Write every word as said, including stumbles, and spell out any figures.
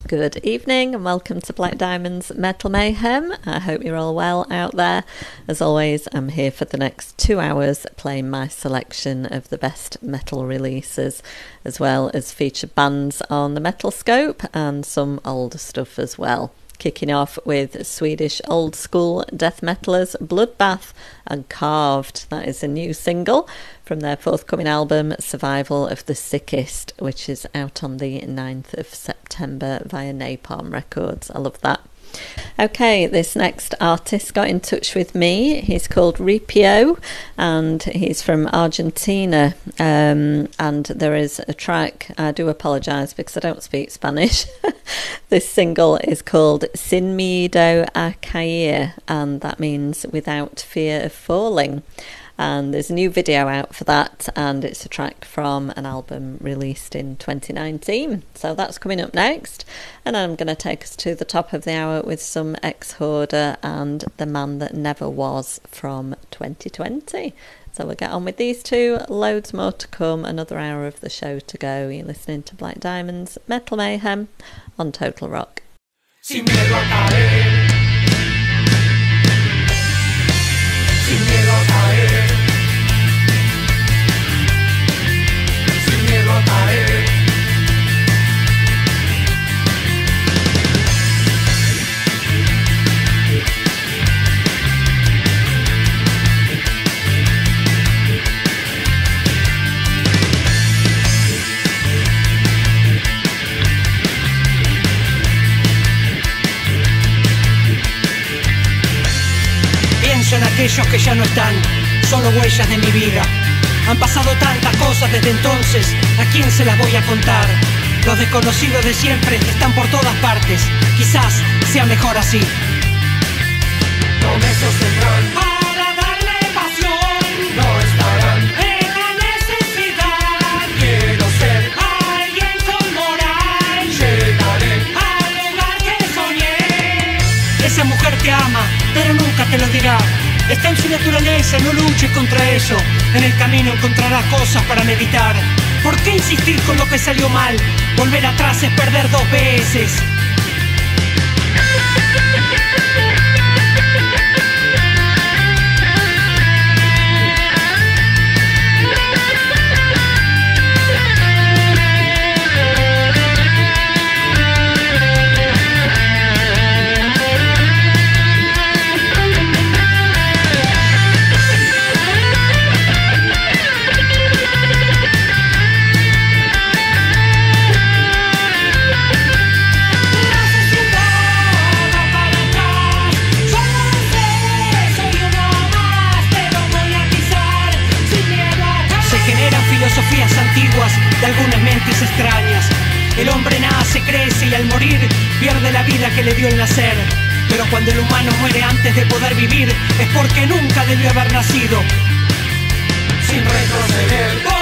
Good evening and welcome to Black Diamond's Metal Mayhem. I hope you're all well out there. As always, I'm here for the next two hours playing my selection of the best metal releases, as well as featured bands on the Metal Scope and some older stuff as well. Kicking off with Swedish old school death metalers Bloodbath and Carved. That is a new single from their forthcoming album Survival of the Sickest, which is out on the ninth of September via Napalm Records. I love that. Okay, this next artist got in touch with me. He's called Ripio and he's from Argentina, um, and there is a track, I do apologise because I don't speak Spanish. This single is called Sin Miedo a Caer, and that means without fear of falling. And there's a new video out for that, and it's a track from an album released in twenty nineteen. So that's coming up next, and I'm going to take us to the top of the hour with some Exhorder and The Man That Never Was from twenty twenty. So we'll get on with these two, loads more to come, another hour of the show to go. You're listening to Black Diamond's Metal Mayhem on Total Rock. Sin miedo a caer. Sin miedo a caer. Sin miedo a caer. En aquellos que ya no están, solo huellas de mi vida. Han pasado tantas cosas desde entonces, ¿a quién se las voy a contar? Los desconocidos de siempre están por todas partes, quizás sea mejor así. Promesas tendrán para darle pasión, no estarán en la necesidad. Quiero ser alguien con moral, llegaré al lugar que soñé. Esa mujer te ama, pero nunca te lo dirá. Está en su naturaleza, no luches contra eso. En el camino encontrarás cosas para meditar. ¿Por qué insistir con lo que salió mal? Volver atrás es perder dos veces. Filosofías antiguas de algunas mentes extrañas. El hombre nace, crece y al morir pierde la vida que le dio el nacer. Pero cuando el humano muere antes de poder vivir es porque nunca debió haber nacido. sin retroceder.